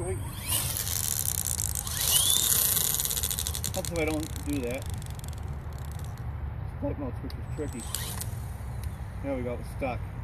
point. Helps if I don't do that. Flight mode switch is tricky. There we go, it's stuck.